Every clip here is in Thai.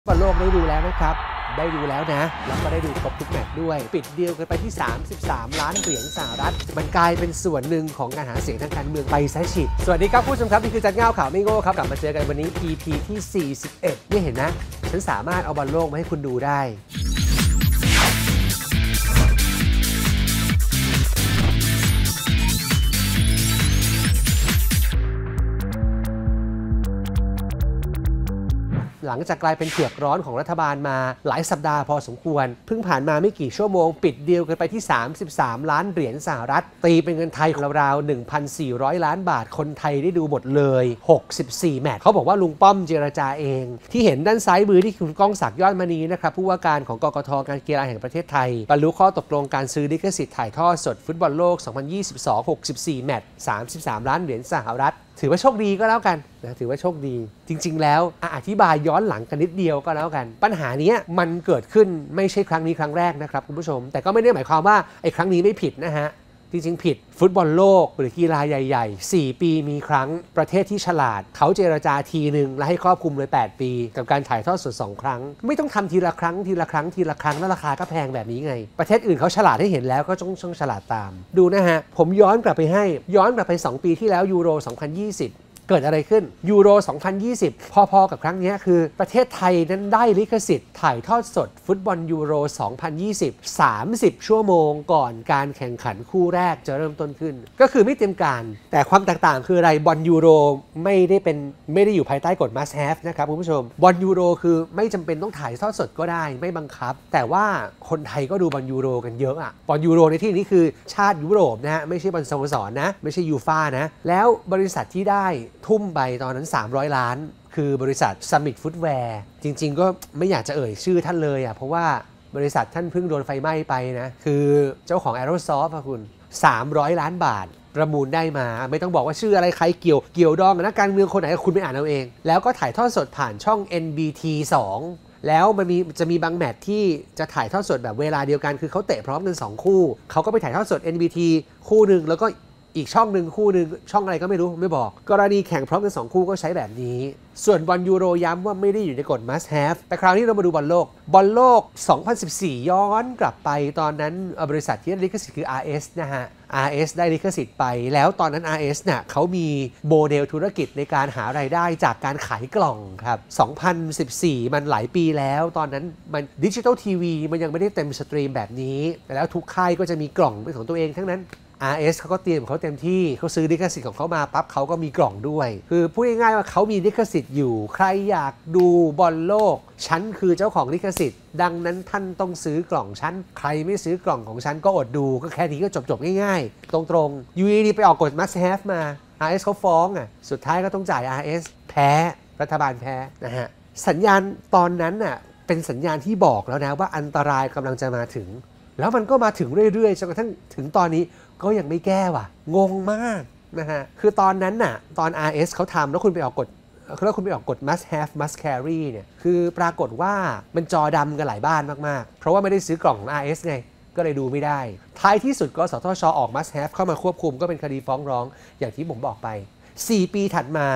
บอลโลกได้ดูแล้วนะครับได้ดูแล้วนะแล้วก็ได้ดูครบทุกแมตช์ด้วยปิดดีลกันไปที่33 ล้านเหรียญสหรัฐมันกลายเป็นส่วนหนึ่งของการหาเสียงทางการเมืองไปซะฉิบสวัสดีครับผู้ชมครับนี่คือจัดเงาข่าวไม่โง่ครับกลับมาเจอกันวันนี้ EP ที่41นี่เห็นนะฉันสามารถเอาบอลโลกมาให้คุณดูได้หลังจากกลายเป็นเผือกร้อนของรัฐบาลมาหลายสัปดาห์พอสมควรเพิ่งผ่านมาไม่กี่ชั่วโมงปิดดีลกันไปที่33 ล้านเหรียญสหรัฐตีเป็นเงินไทยของราวๆ 1,400 ล้านบาทคนไทยได้ดูหมดเลย64แมตช์เขาบอกว่าลุงป้อมเจรจาเองที่เห็นด้านซ้ายมือที่คุณก้องศักดิ์ยอดมณีนะครับผู้ว่าการของกกท.การกีฬาแห่งประเทศไทยบรรลุข้อตกลงการซื้อลิขสิทธิ์ถ่ายทอดสดฟุตบอลโลก 2022 64แมตช์33 ล้านเหรียญสหรัฐถือว่าโชคดีก็แล้วกันนะถือว่าโชคดีจริงๆแล้วอธิบายย้อนหลังกันนิดเดียวก็แล้วกันปัญหานี้มันเกิดขึ้นไม่ใช่ครั้งนี้ครั้งแรกนะครับคุณผู้ชมแต่ก็ไม่ได้หมายความว่าไอ้ครั้งนี้ไม่ผิดนะฮะจริงๆผิดฟุตบอลโลกหรือกีฬาใหญ่ๆ4ปีมีครั้งประเทศที่ฉลาดเขาเจรจาทีนึงและให้ครอบคลุมเลย8ปีกับการถ่ายทอดสด2ครั้งไม่ต้องทำทีละครั้งแล้วราคาก็แพงแบบนี้ไงประเทศอื่นเขาฉลาดให้เห็นแล้วก็ต้องฉลาดตามดูนะฮะผมย้อนกลับไป2ปีที่แล้วยูโร2020เกิดอะไรขึ้นยูโร2020พอๆกับครั้งนี้คือประเทศไทยนั้นได้ลิขสิทธิ์ถ่ายทอดสดฟุตบอลยูโร2020 30ชั่วโมงก่อนการแข่งขันคู่แรกจะเริ่มต้นขึ้นก็คือไม่เต็มการแต่ความแตกต่างคืออะไรบอลยูโรไม่ได้อยู่ภายใต้กฎ must have นะครับคุณผู้ชมบอลยูโรคือไม่จำเป็นต้องถ่ายทอดสดก็ได้ไม่บังคับแต่ว่าคนไทยก็ดูบอลยูโรกันเยอะอะบอลยูโรในที่นี้คือชาติยุโรปนะฮะไม่ใช่บอลสโมสรนะไม่ใช่ยูฟ่านะแล้วบริษัทที่ได้ทุ่มไปตอนนั้น300 ล้านคือบริษัท Summit Footwear จริงๆก็ไม่อยากจะเอ่ยชื่อท่านเลยอ่ะเพราะว่าบริษัทท่านเพิ่งโดนไฟไหม้ไปนะคือเจ้าของ Aerosoft ค่ะคุณ300 ล้านบาทประมูลได้มาไม่ต้องบอกว่าชื่ออะไรใครเกี่ยวดองกับนักการเมืองคนไหนคุณไปอ่านเอาเองแล้วก็ถ่ายทอดสดผ่านช่อง NBT 2แล้วมันจะมีบางแมตช์ที่จะถ่ายทอดสดแบบเวลาเดียวกันคือเขาเตะพร้อมกัน2คู่เขาก็ไปถ่ายทอดสด NBT คู่นึงแล้วก็อีกช่องหนึ่งคู่หนึ่งช่องอะไรก็ไม่รู้ไม่บอกกรณีแข่งพร้อมกัน2คู่ก็ใช้แบบนี้ส่วนบอลยูโรย้ำว่าไม่ได้อยู่ในกฎ must have แต่คราวนี้เรามาดูบอลโลก2014ย้อนกลับไปตอนนั้นบริษัทที่ได้ลิขสิทธิ์คือ RS นะฮะ RS ได้ลิขสิทธิ์ไปแล้วตอนนั้น RS เนี่ยเขามีโมเดลธุรกิจในการหารายได้จากการขายกล่องครับ2014มันหลายปีแล้วตอนนั้นมันดิจิทัลทีวีมันยังไม่ได้เต็มสตรีมแบบนี้แล้วทุกค่ายก็จะมีกล่องเป็นของตัวเองทั้งนั้นRS เขาก็เตรียมเขาเต็มที่เขาซื้อลิขสิทธิ์ของเขามาปั๊บเขาก็มีกล่องด้วยคือพูดง่ายๆว่าเขามีลิขสิทธิ์อยู่ใครอยากดูบอลโลกฉันคือเจ้าของลิขสิทธิ์ดังนั้นท่านต้องซื้อกล่องฉันใครไม่ซื้อกล่องของฉันก็อดดูก็แค่นี้ก็จบง่ายๆตรงๆยูดีไปออกกฎ must have มา RS เขาฟ้องอ่ะสุดท้ายก็ต้องจ่าย RS แพ้รัฐบาลแพ้นะฮะสัญญาณตอนนั้นน่ะเป็นสัญญาณที่บอกแล้วนะว่าอันตรายกำลังจะมาถึงแล้วมันก็มาถึงเรื่อยๆจนกระทั่งถึงตอนนี้ก็ยังไม่แก้ว่ะงงมากนะฮะคือตอนนั้นน่ะตอน RS เขาทำแล้วคุณไปออกกฎ must have must carry เนี่ยคือปรากฏว่ามันจอดำกันหลายบ้านมากๆเพราะว่าไม่ได้ซื้อกล่องของ RS ไงก็เลยดูไม่ได้ท้ายที่สุดกสทช.ออก must have เข้ามาควบคุมก็เป็นคดีฟ้องร้องอย่างที่ผมบอกไป4ปีถัดมา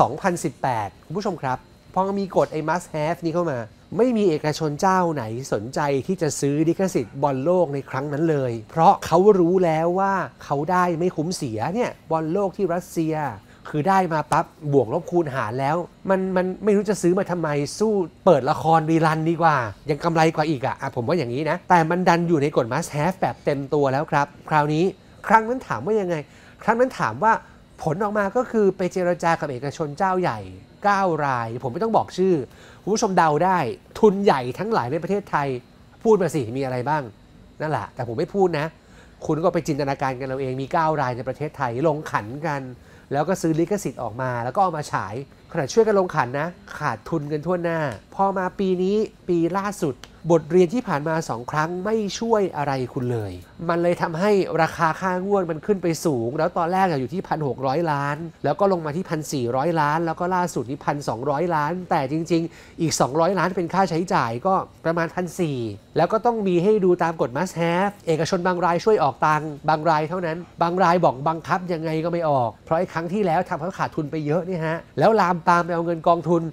2018คุณผู้ชมครับพอมีกฎไอ้ must have นี้เข้ามาไม่มีเอกชนเจ้าไหนสนใจที่จะซื้อลิขสิทธิ์บอลโลกในครั้งนั้นเลยเพราะเขารู้แล้วว่าเขาได้ไม่คุ้มเสียเนี่ยบอลโลกที่รัสเซียคือได้มาปั๊บบวกลบคูณหารแล้วมันไม่รู้จะซื้อมาทำไมสู้เปิดละครรีรันดีกว่ายังกำไรกว่าอีกอ่ะผมว่าอย่างนี้นะแต่มันดันอยู่ในกฎ must have แบบเต็มตัวแล้วครับคราวนี้ครั้งนั้นถามว่ายังไงครั้งนั้นถามว่าผลออกมาก็คือไปเจรจากับเอกชนเจ้าใหญ่9 รายผมไม่ต้องบอกชื่อคุณผู้ชมเดาได้ทุนใหญ่ทั้งหลายในประเทศไทยพูดมาสิมีอะไรบ้างนั่นแหละแต่ผมไม่พูดนะคุณก็ไปจินตนาการกันเราเองมี9 รายในประเทศไทยลงขันกันแล้วก็ซื้อลิขสิทธิ์ออกมาแล้วก็เอามาฉายขณะช่วยกันลงขันนะขาดทุนกันทั่วหน้าพอมาปีนี้ปีล่าสุดบทเรียนที่ผ่านมา2 ครั้งไม่ช่วยอะไรคุณเลยมันเลยทำให้ราคาค่างวดมันขึ้นไปสูงแล้วตอนแรกอยู่ที่ 1,600 ล้านแล้วก็ลงมาที่ 1,400 ล้านแล้วก็ล่าสุดที่ 1,200 ล้านแต่จริงๆอีก200 ล้านเป็นค่าใช้จ่ายก็ประมาณ 1,400 แล้วก็ต้องมีให้ดูตามกฎ must have เอกชนบางรายช่วยออกตังค์บางรายเท่านั้นบางรายบอกบังคับยังไงก็ไม่ออกเพราะไอ้ครั้งที่แล้วทำให้ขาดทุนไปเยอะนี่ฮะแล้วลามำปามไปเอาเงินกองทุน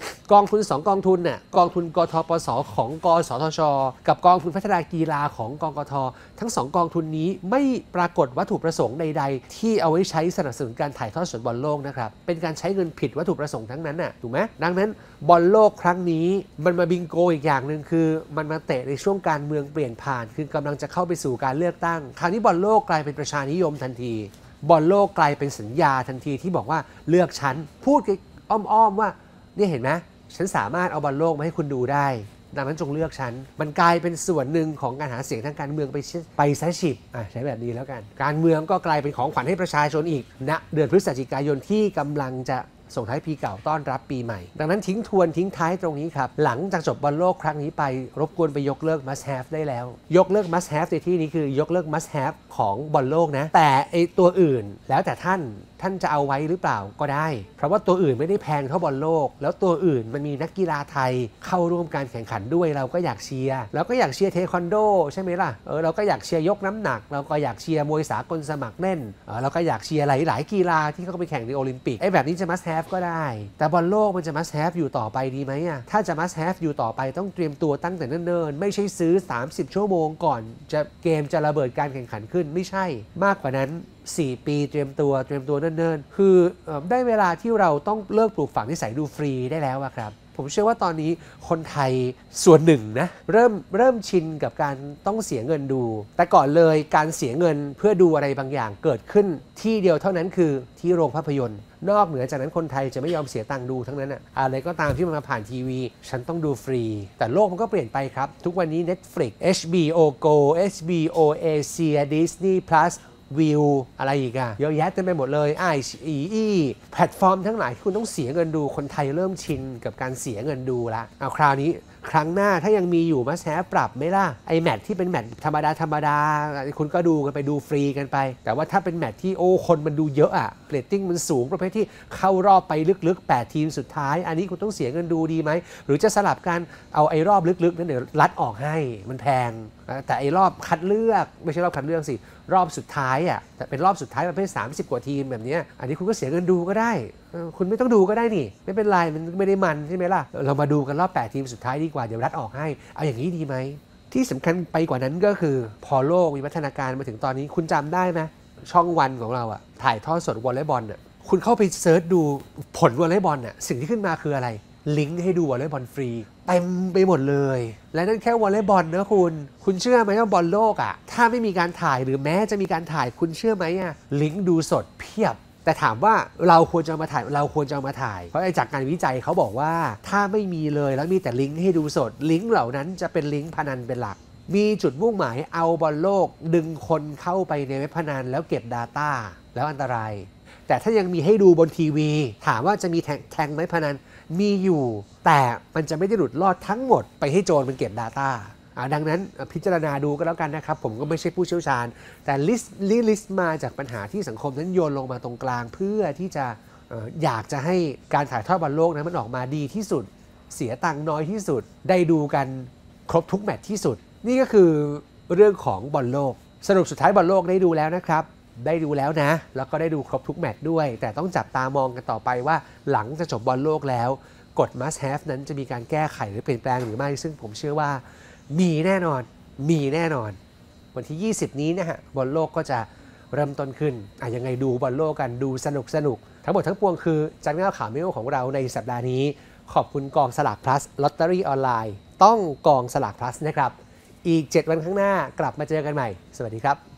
2 กองทุนน่ะกองทุนกทปสของกสทชกับกองทุนพัฒนากีฬาของกกททั้ง2 กองทุนนี้ไม่ปรากฏวัตถุประสงค์ใดๆที่เอาไว้ใช้สนับสนุนการถ่ายทอดสดบอลโลกนะครับเป็นการใช้เงินผิดวัตถุประสงค์ทั้งนั้นน่ะถูกไหมดังนั้นบอลโลกครั้งนี้มันมาบิงโกอีกอย่างนึงคือมันมาเตะในช่วงการเมืองเปลี่ยนผ่านคือกำลังจะเข้าไปสู่การเลือกตั้งคราวนี้บอลโลกกลายเป็นประชานิยมทันทีบอลโลกกลายเป็นสัญญาทันทีที่บอกว่าเลือกฉันพูดอ้อมๆว่าเนี่ยเห็นไหมฉันสามารถเอาบอลโลกมาให้คุณดูได้ดังนั้นจงเลือกฉันมันกลายเป็นส่วนหนึ่งของการหาเสียงทางการเมืองไปซะฉิบใช้แบบนี้แล้วกันการเมืองก็กลายเป็นของขวัญให้ประชาชนอีกณเดือนพฤศจิกายนที่กำลังจะส่งท้ายปีเก่าต้อนรับปีใหม่ดังนั้นทิ้งท้ายตรงนี้ครับหลังจากจบบอลโลกครั้งนี้ไปรบกวนไปยกเลิก must have ได้แล้วยกเลิก must have ในที่นี้คือยกเลิก must have ของบอลโลกนะแต่ไอตัวอื่นแล้วแต่ท่านจะเอาไว้หรือเปล่าก็ได้เพราะว่าตัวอื่นไม่ได้แพงเท่าบอลโลกแล้วตัวอื่นมันมีนักกีฬาไทยเข้าร่วมการแข่งขันด้วยเราก็อยากเชียร์เราก็อยากเชียร์เทควันโดใช่ไหมล่ะเราก็อยากเชียร์ยกน้ำหนักเราก็อยากเชียร์มวยสากลสมัครเล่นเราก็อยากเชียร์หลายกีฬาที่เขาไปแข่งในโอลิมปิกไอ้แบบนี้จะ must have ก็ได้แต่บอลโลกมันจะ must have อยู่ต่อไปดีไหมอ่ะถ้าจะ must have อยู่ต่อไปต้องเตรียมตัวตั้งแต่เนิ่นๆไม่ใช่ซื้อ30 ชั่วโมงก่อนเกมจะระเบิดการแข่งขันขึ้นไม่ใช่มากกว่านั้น4 ปีเตรียมตัวเนิ่นๆคือได้เวลาที่เราต้องเลิกปลูกฝังนิสัยดูฟรีได้แล้วครับผมเชื่อว่าตอนนี้คนไทยส่วนหนึ่งนะเริ่มชินกับการต้องเสียเงินดูแต่ก่อนเลยการเสียเงินเพื่อดูอะไรบางอย่างเกิดขึ้นที่เดียวเท่านั้นคือที่โรงภาพยนตร์นอกเหนือจากนั้นคนไทยจะไม่ยอมเสียตังค์ดูทั้งนั้นอะไรก็ตามที่มันมาผ่านทีวีฉันต้องดูฟรีแต่โลกมันก็เปลี่ยนไปครับทุกวันนี้ Netflix HBO Go HBO Asia Disney Plusวิวอะไรอีกเยอะแยะเต็มไปหมดเลยแพลตฟอร์มทั้งหลายที่คุณต้องเสียเงินดูคนไทยเริ่มชินกับการเสียเงินดูละเอาคราวนี้ครั้งหน้าถ้ายังมีอยู่มาแชร์ปรับไหมล่ะไอแมตช์ที่เป็นแมตช์ธรรมดาคุณก็ดูกันไปดูฟรีกันไปแต่ว่าถ้าเป็นแมตช์ที่คนมันดูเยอะเรตติ้งมันสูงประเภทที่เข้ารอบไปลึกๆ8 ทีมสุดท้ายอันนี้คุณต้องเสียเงินดูดีไหมหรือจะสลับกันเอาไอรอบลึกๆนั้นเดี๋ยวรัดออกให้มันแพงแต่ไอรอบคัดเลือกไม่ใช่รอบคัดเลือกสิรอบสุดท้ายแต่เป็นรอบสุดท้ายประเภท30 กว่าทีมแบบนี้อันนี้คุณก็เสียเงินดูก็ได้คุณไม่ต้องดูก็ได้นี่ไม่เป็นไรมันไม่ได้มันใช่ไหมล่ะเรามาดูกันรอบ8 ทีมสุดท้ายดีกว่าเดี๋ยวรัดออกให้เอาอย่างนี้ดีไหมที่สำคัญไปกว่านั้นก็คือพอโลกมีพัฒนาการมาถึงตอนนี้คุณจำได้ไหมช่องวันของเราถ่ายทอดสดวอลเลย์บอลคุณเข้าไปเซิร์ชดูผลวอลเลย์บอลสิ่งที่ขึ้นมาคืออะไรลิงก์ให้ดูวอลเลย์บอลฟรีเต็มไปหมดเลยและนั่นแค่วอลเลย์บอลนะคุณเชื่อไหมว่าบอลโลกถ้าไม่มีการถ่ายหรือแม้จะมีการถ่ายคุณเชื่อไหมลิงก์ดูสดเพียบแต่ถามว่าเราควรจะมาถ่ายเพราะจากการวิจัยเขาบอกว่าถ้าไม่มีเลยแล้วมีแต่ลิงก์ให้ดูสดลิงก์เหล่านั้นจะเป็นลิงก์พนันเป็นหลักมีจุดมุ่งหมายเอาบอลโลกดึงคนเข้าไปในเว็บพนันแล้วเก็บ Data แล้วอันตรายแต่ถ้ายังมีให้ดูบนทีวีถามว่าจะมีแทงไหมพนันมีอยู่แต่มันจะไม่ได้หลุดรอดทั้งหมดไปให้โจรมันเก็บ Data ดังนั้นพิจารณาดูก็แล้วกันนะครับผมก็ไม่ใช่ผู้เชี่ยวชาญแต่ลิสต์มาจากปัญหาที่สังคมนั้นโยนลงมาตรงกลางเพื่อที่จะอยากจะให้การถ่ายทอดบอลโลกนั้นมันออกมาดีที่สุดเสียตังค์น้อยที่สุดได้ดูกันครบทุกแมตช์ที่สุดนี่ก็คือเรื่องของบอลโลกสรุปสุดท้ายบอลโลกได้ดูแล้วนะครับได้ดูแล้วนะแล้วก็ได้ดูครบทุกแมตช์ด้วยแต่ต้องจับตามองกันต่อไปว่าหลังจะจบบอลโลกแล้วกฎ must have นั้นจะมีการแก้ไขหรือเปลี่ยนแปลงหรือไม่ซึ่งผมเชื่อว่ามีแน่นอนวันที่ 20 นี้นะฮะบอลโลกก็จะเริ่มต้นขึ้นยังไงดูบอลโลกกันดูสนุกทั้งหมดทั้งปวงคือจัดงานข่าวเมลของเราในสัปดาห์นี้ขอบคุณกองสลาก plus ลอตเตอรี่ออนไลน์ต้องกองสลาก plus นะครับอีก7 วันข้างหน้ากลับมาเจอกันใหม่สวัสดีครับ